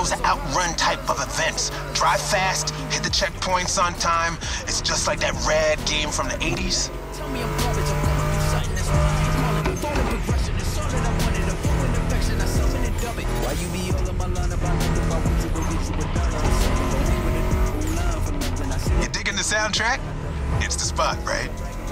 those are outrun type of events. Drive fast, hit the checkpoints on time. It's just like that rad game from the 80s. Tell me I'm garbage, I'm going through something that's right. Call it a phone and progression, it's all that I wanted. A phone and affection, I summon and dub it. Why you be all in my line about nothing about what you go get you a dollar? You digging the soundtrack? It's the spot, right?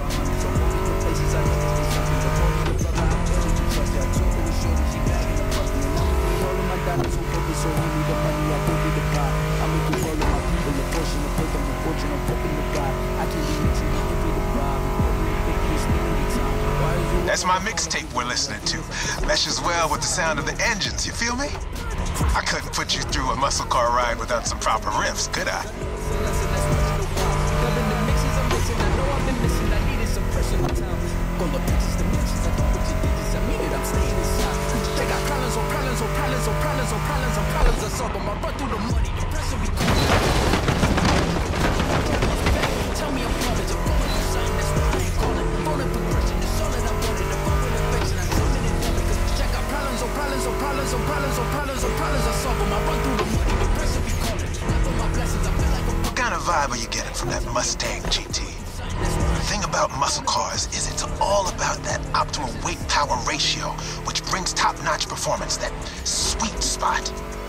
That's my mixtape we're listening to. Meshes well with the sound of the engines, you feel me? I couldn't put you through a muscle car ride without some proper riffs, could I? What kind of vibe are you getting from that Mustang GT? The thing about muscle cars is it's all about that optimal weight-power ratio, which brings top-notch performance, that sweet spot.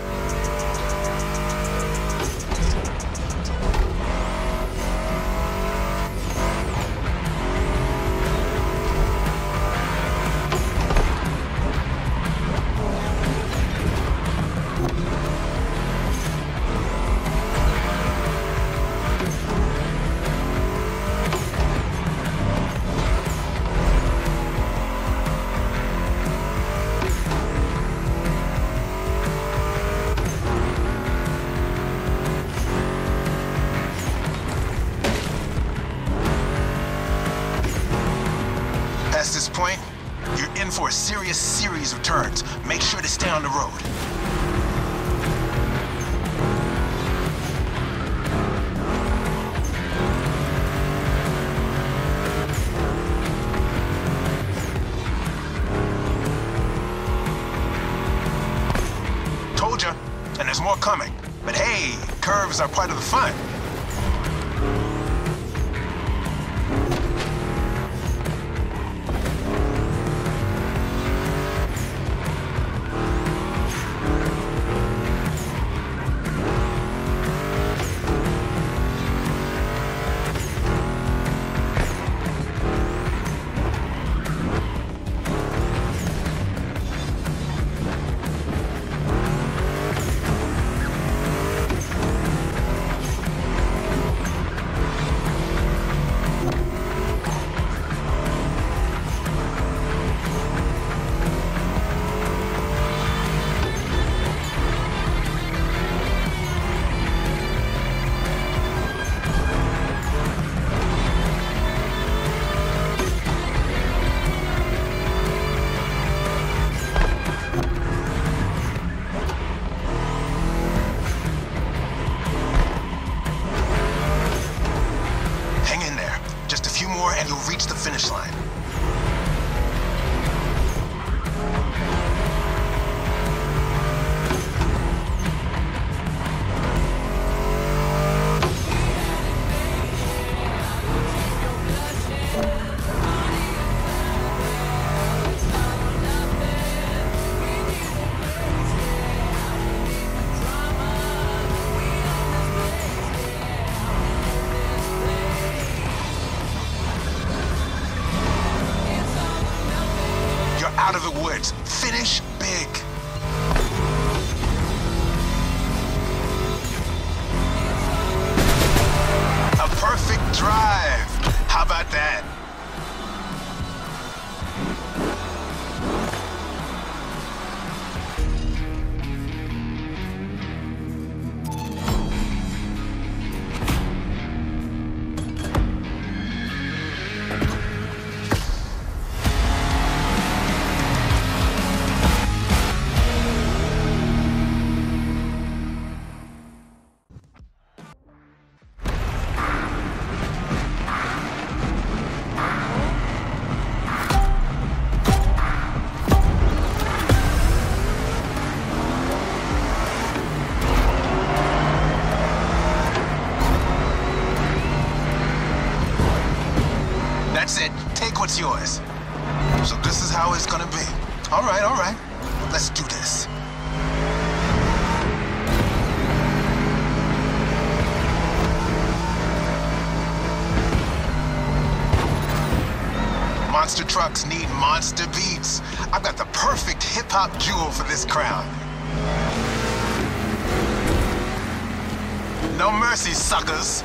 Past this point, you're in for a serious series of turns. Make sure to stay on the road. Told ya, and there's more coming. But hey, curves are part of the fun. And you'll reach the finish line. Out of the woods. Finish big. A perfect drive. How about that? That's it. Take what's yours. So this is how it's gonna be. All right. Let's do this. Monster trucks need monster beats. I've got the perfect hip-hop jewel for this crown. No mercy, suckers.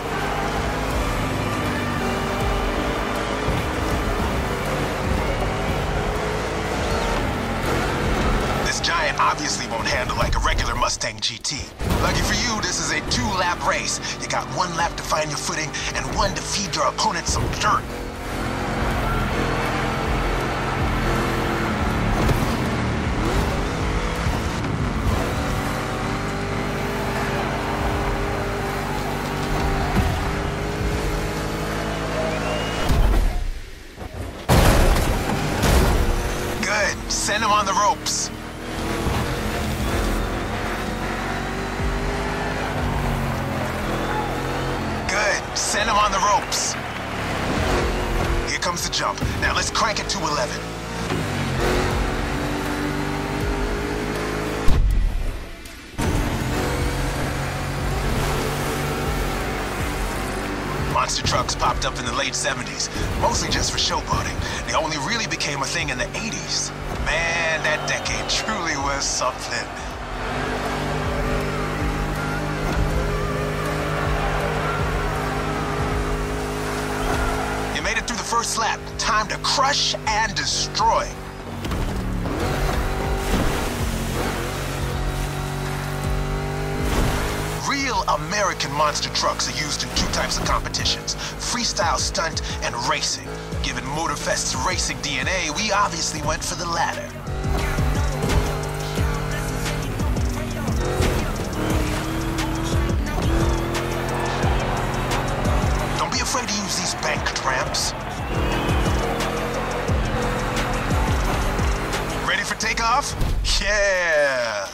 This giant obviously won't handle like a regular Mustang GT. Lucky for you, this is a 2-lap race. You got 1 lap to find your footing and 1 to feed your opponent some dirt. Send him on the ropes. Good. Send him on the ropes. Here comes the jump. Now let's crank it to 11. Monster trucks popped up in the late 70s, mostly just for showboating. They only really became a thing in the 80s. Man, that decade truly was something. You made it through the first lap. Time to crush and destroy. Real American monster trucks are used in 2 types of competitions: freestyle stunt and racing. Given Motorfest's racing DNA, we obviously went for the latter. Don't be afraid to use these banked ramps. Ready for takeoff? Yeah!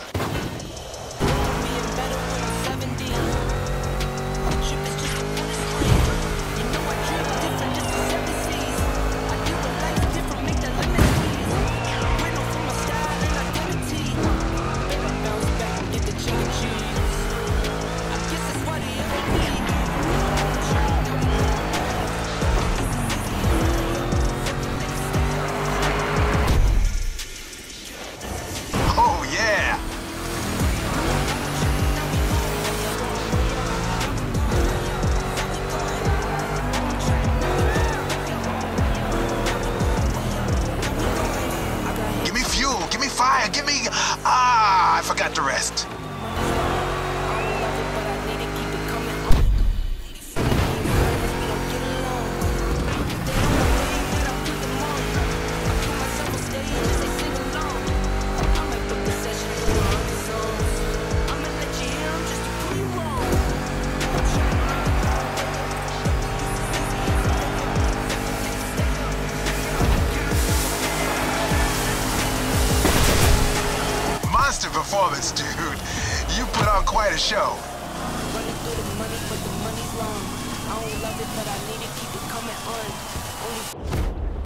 I forgot the rest. Performance, dude. You put on quite a show. Running through the money, but the money's long. I don't love it, but I need to keep it coming on.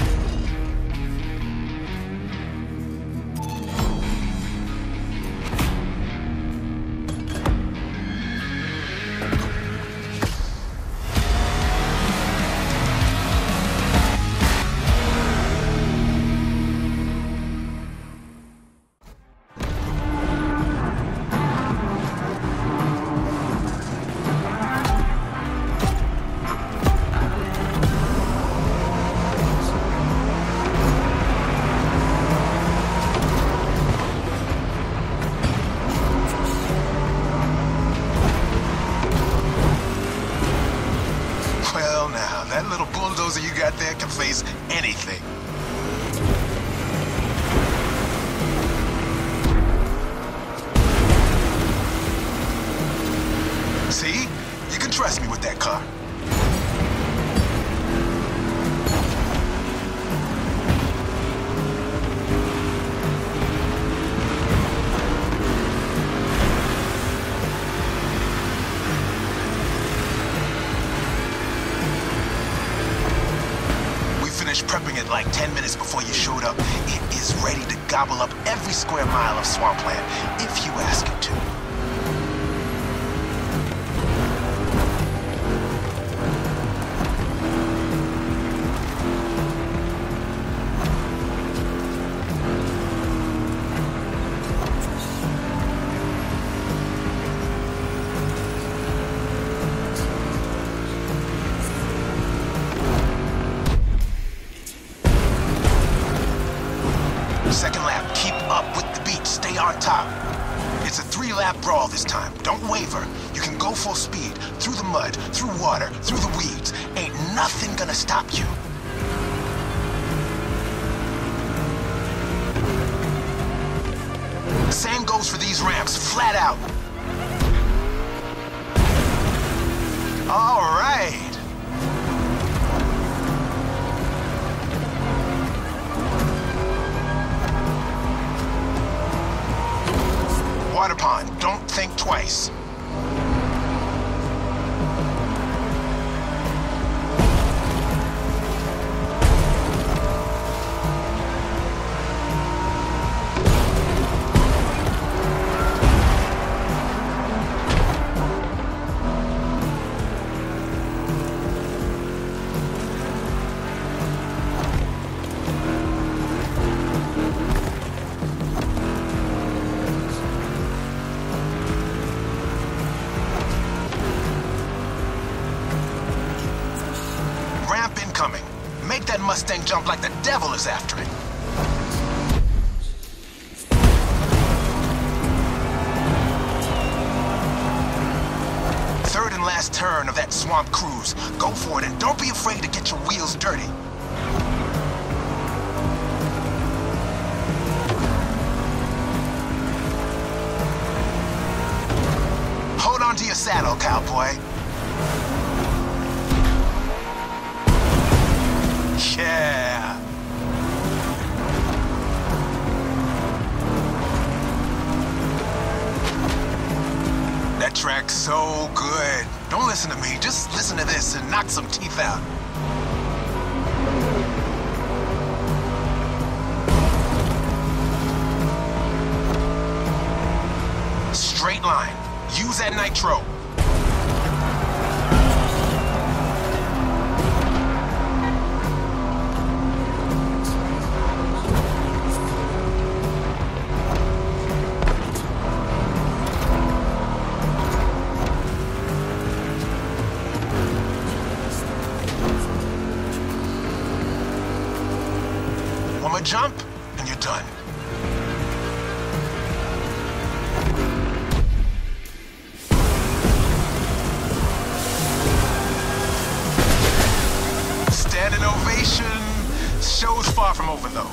That little bulldozer you got there can face anything. See? You can trust me with that car. finished prepping it like 10 minutes before you showed up. It is ready to gobble up every square mile of swampland, if you ask it to. Second lap, keep up with the beat, stay on top. It's a 3-lap brawl this time, don't waver. You can go full speed, through the mud, through water, through the weeds. Ain't nothing gonna stop you. Same goes for these ramps, flat out. All right. Water pond, don't think twice. Ramp incoming. Make that Mustang jump like the devil is after it. Third and last turn of that swamp cruise. Go for it and don't be afraid to get your wheels dirty. Hold on to your saddle, cowboy. Yeah. That track's so good. Don't listen to me, just listen to this and knock some teeth out. Straight line. Use that nitro. One more jump, and you're done. Standing ovation. Show's far from over, though.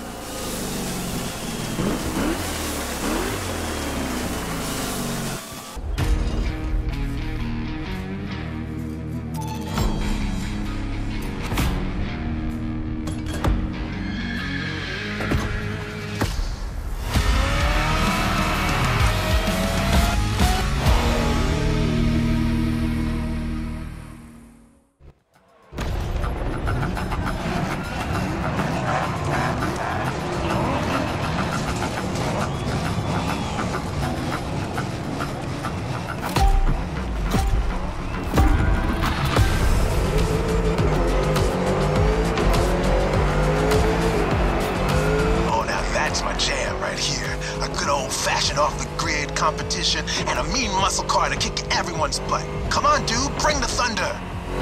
off-the-grid competition and a mean muscle car to kick everyone's butt. Come on, dude, bring the thunder.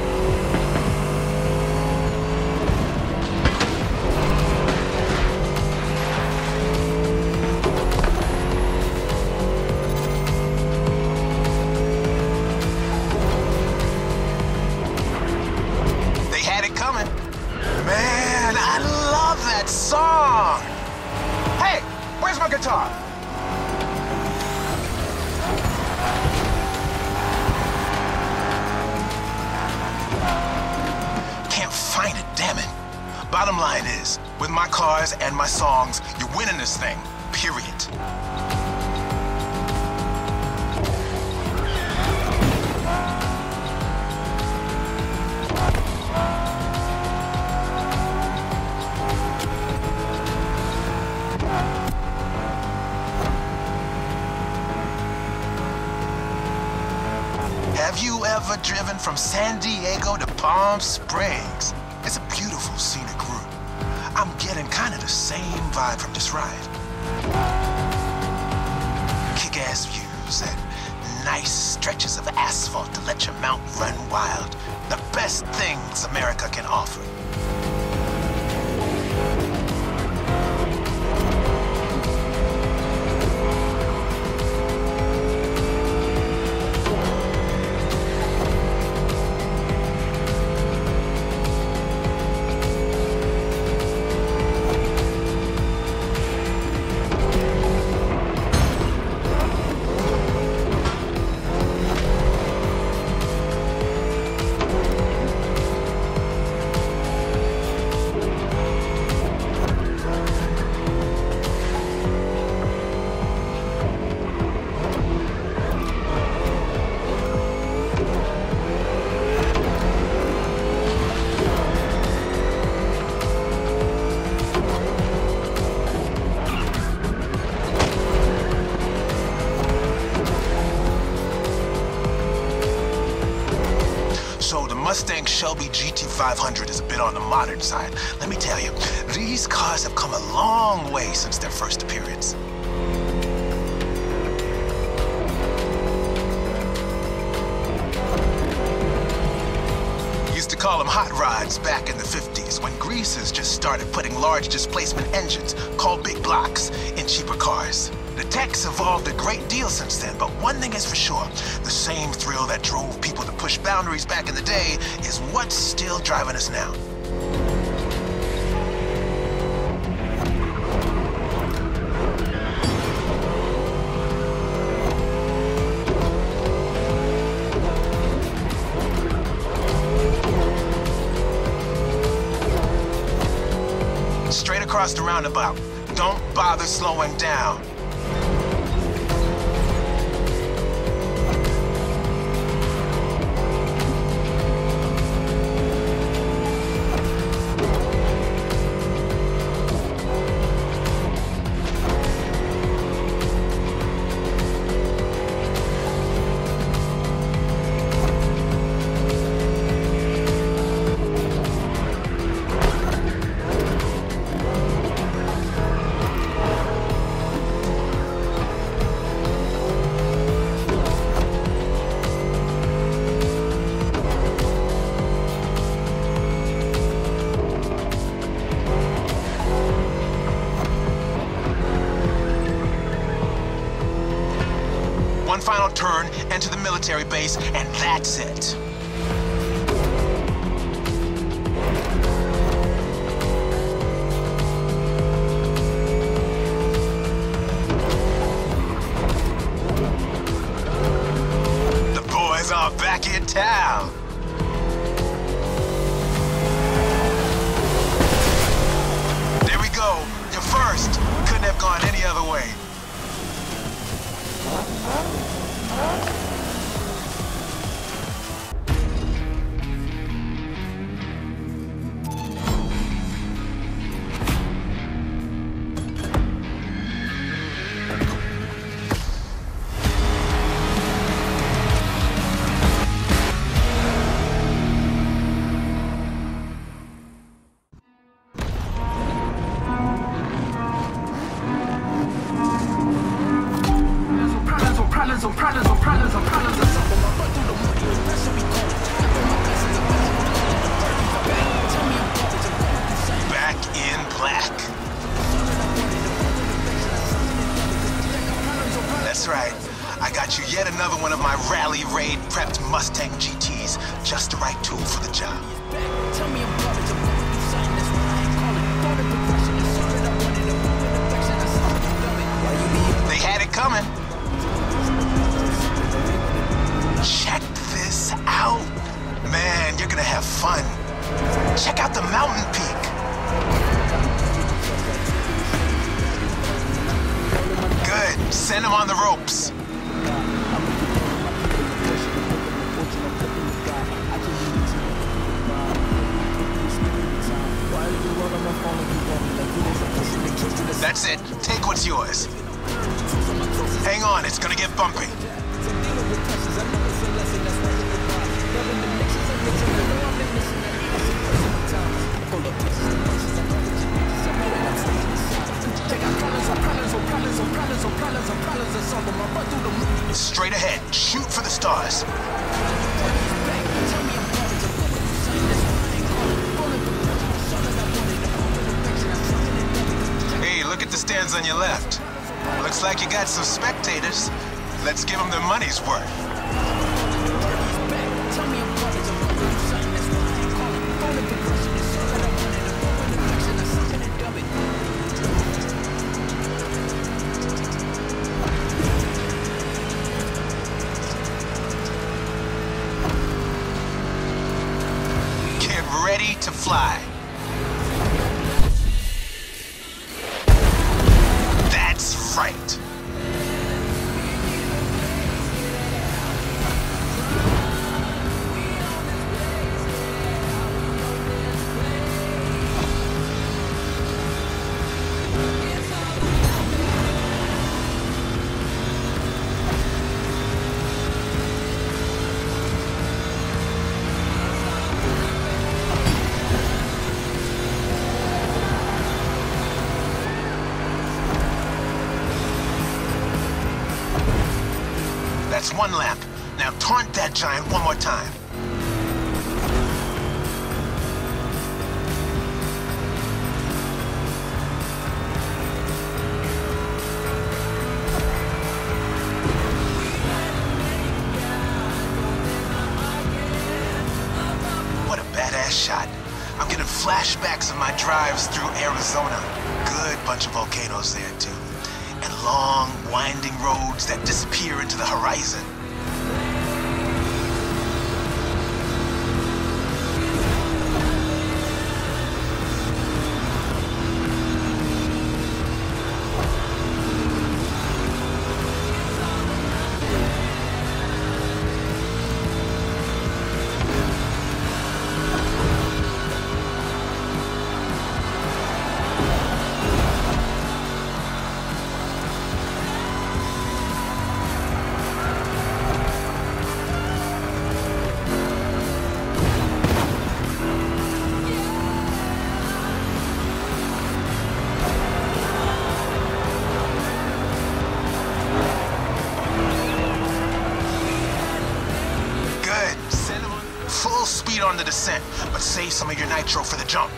They had it coming. Man, I love that song. Hey, where's my guitar? Can't find it, damn it. Bottom line is, with my cars and my songs, you're winning this thing, period. ever driven from San Diego to Palm Springs. It's a beautiful scenic route. I'm getting kind of the same vibe from this ride. Kick-ass views and nice stretches of asphalt to let your mount run wild. The best things America can offer. Mustang Shelby GT500 is a bit on the modern side. Let me tell you, these cars have come a long way since their first appearance. Used to call them hot rods back in the 50s when greasers just started putting large displacement engines, called big blocks, in cheaper cars. The tech's evolved a great deal since then, but one thing is for sure, the same thrill that drove people to push boundaries back in the day is what's still driving us now. Straight across the roundabout. Don't bother slowing down. One final turn, enter the military base, and that's it. The boys are back in town. There we go. You're first. Couldn't have gone any other way. Back in black. That's right. I got you yet another one of my rally raid prepped Mustang GTs. Just the right tool for the job. They had it coming. Check this out. Man, you're gonna have fun. Check out the mountain peak. Good. Send him on the ropes. That's it. Take what's yours. Hang on, it's gonna get bumpy. Straight ahead, shoot for the stars. Hey, look at the stands on your left. Looks like you got some spectators. Let's give them their money's worth. Ready to fly. That's right. That's one lap. Now taunt that giant one more time. What a badass shot. I'm getting flashbacks of my drives through Arizona. Good bunch of volcanoes there, too. And long, winding roads that disappear into the horizon. Full speed on the descent, but save some of your nitro for the jump.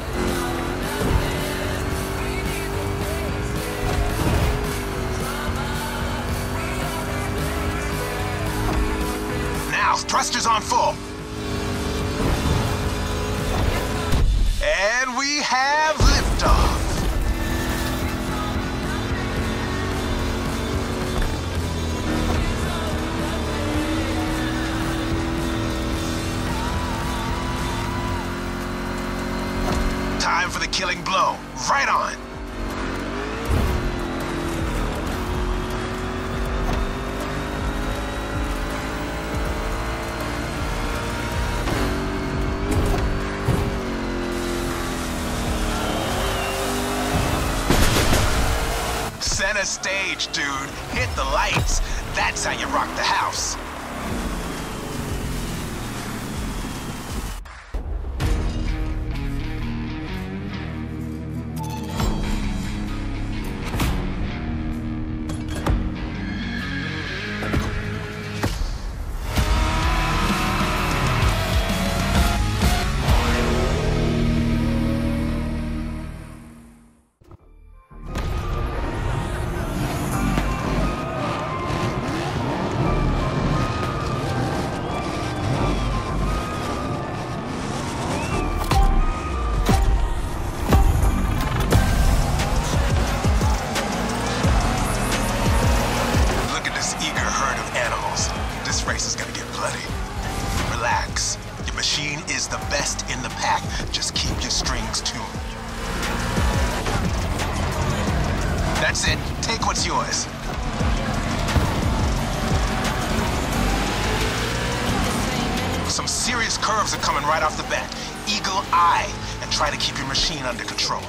Now, thrusters on full. And we have liftoff. Time for the killing blow. Right on. Center stage, dude. Hit the lights. That's how you rock the house. This race is gonna get bloody. Relax. Your machine is the best in the pack. Just keep your strings tuned. That's it. Take what's yours. Some serious curves are coming right off the bat. Eagle eye, and try to keep your machine under control.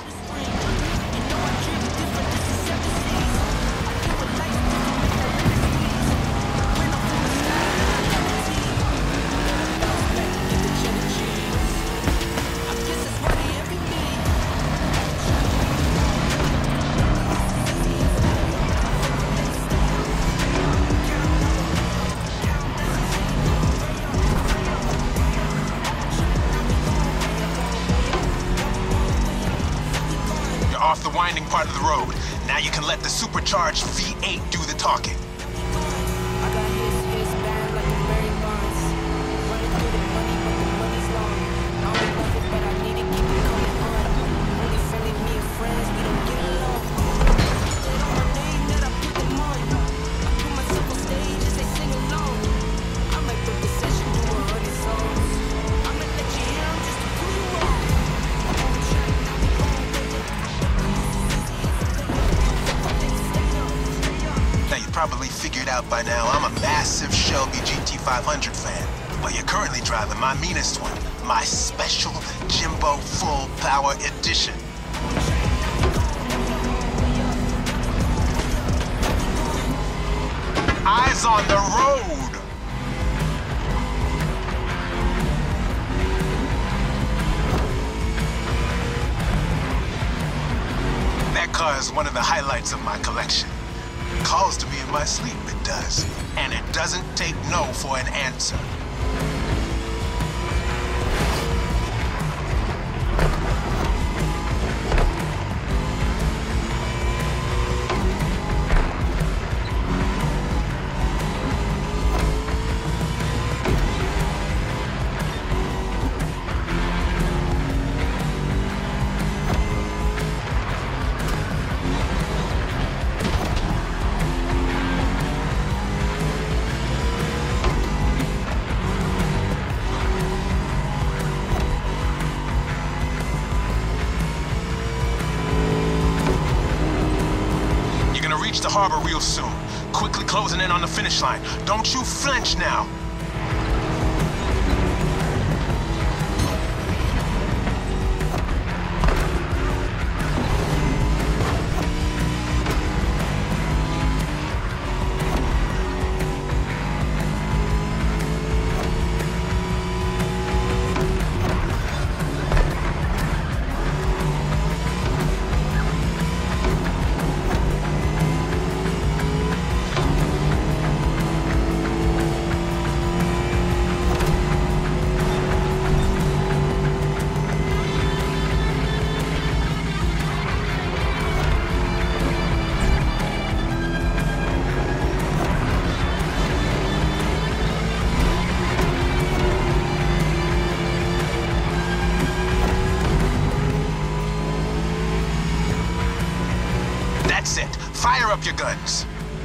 off the winding part of the road. Now you can let the supercharged V8 do the talking. I got his bad like a Barry Bonds. Running through the money, but the money's long. I don't love it, but I need to keep it coming on. Only friendly, me and friends, we don't get along. They on my name that I put them on. I put myself on stage as they sing along. I might put the session to 100 songs. I'ma let you hear 'em just to prove you wrong. I'm on track, now we gon' get it. Now you probably figured out by now I'm a massive Shelby GT500 fan. But you're currently driving my meanest one, my special Jimbo Full Power Edition. Eyes on the road! That car is one of the highlights of my collection. Calls to me in my sleep, it does. And it doesn't take no for an answer. Reach the harbor real soon. Quickly closing in on the finish line. Don't you flinch now. That's it. Fire up your guns.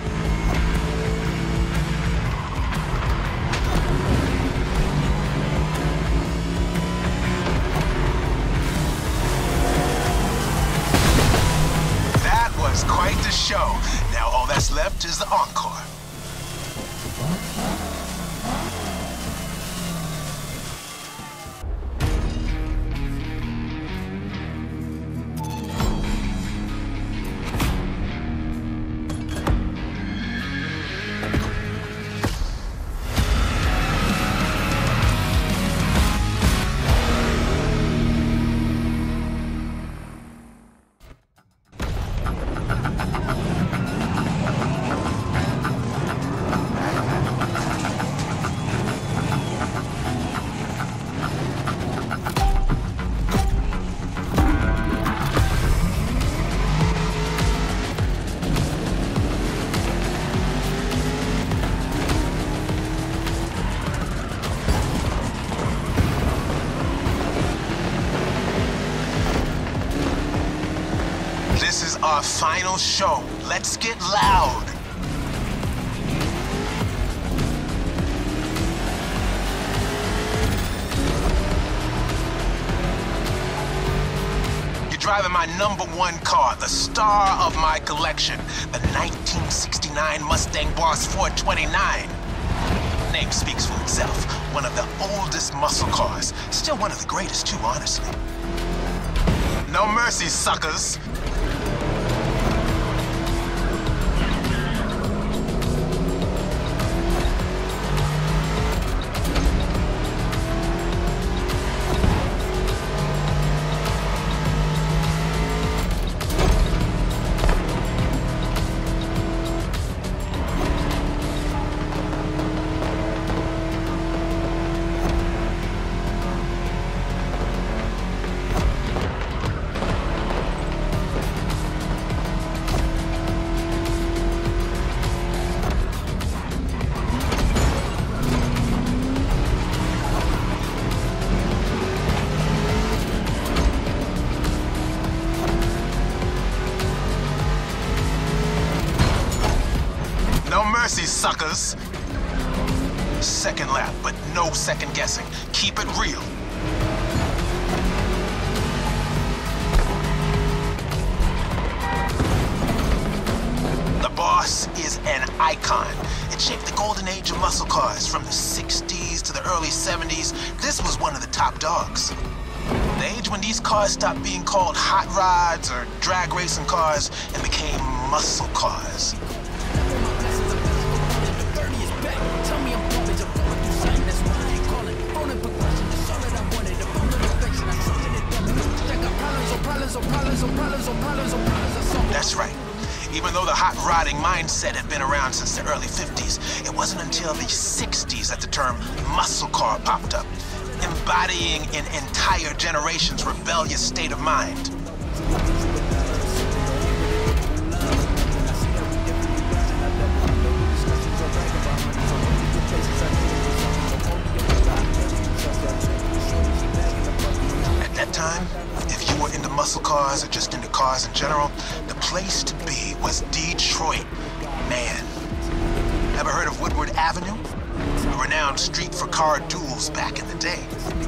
That was quite the show. Now all that's left is the encore. This is our final show. Let's get loud. You're driving my #1 car, the star of my collection, the 1969 Mustang Boss 429. Name speaks for itself. One of the oldest muscle cars. Still one of the greatest too, honestly. No mercy, suckers. suckers. Second lap, but no second guessing. Keep it real. The Boss is an icon. It shaped the golden age of muscle cars from the 60s to the early 70s. This was one of the top dogs. The age when these cars stopped being called hot rods or drag racing cars and became muscle cars. That's right. Even though the hot rodding mindset had been around since the early 50s, it wasn't until the 60s that the term muscle car popped up, embodying an entire generation's rebellious state of mind. At that time, if you were into muscle cars or just into cars in general, the place to be was Detroit. Man. Ever heard of Woodward Avenue? A renowned street for car duels back in the day.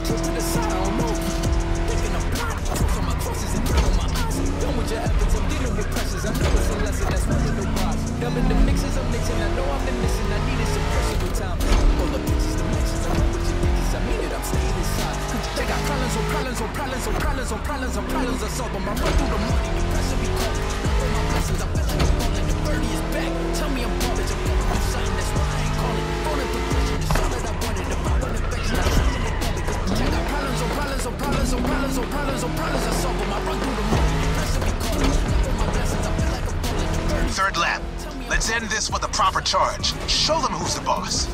Third lap. Let's end this with a proper charge. Show them who's the boss.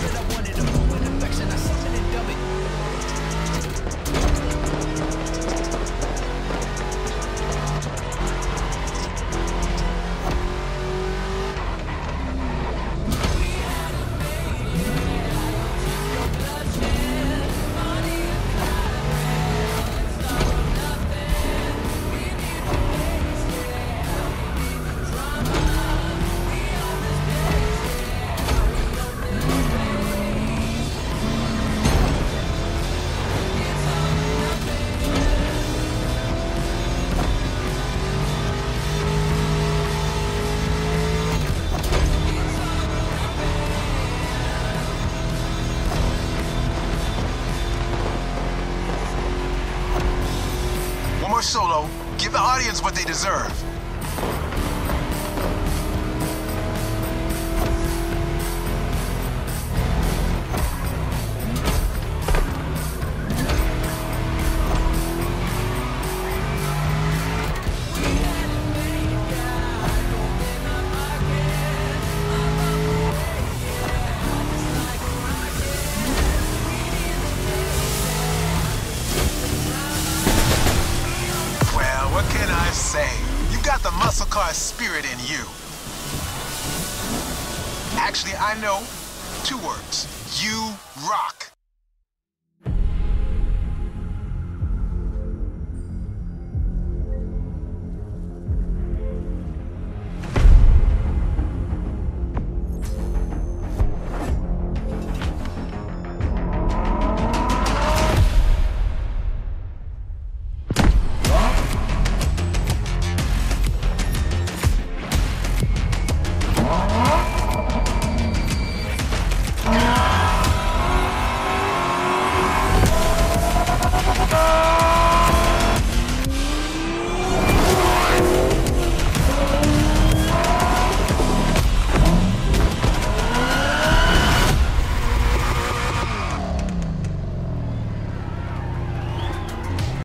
Solo, give the audience what they deserve. You got the muscle car spirit in you. Actually, I know 2 words. You rock.